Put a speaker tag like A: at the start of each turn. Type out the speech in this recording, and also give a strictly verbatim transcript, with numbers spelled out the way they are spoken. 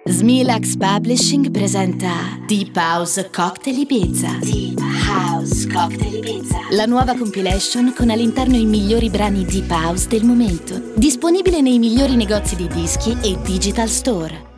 A: Smilax Publishing presenta Deep House Cocktail Ibiza. Deep House Cocktail Ibiza. La nuova compilation con all'interno i migliori brani Deep House del momento. Disponibile nei migliori negozi di dischi e digital store.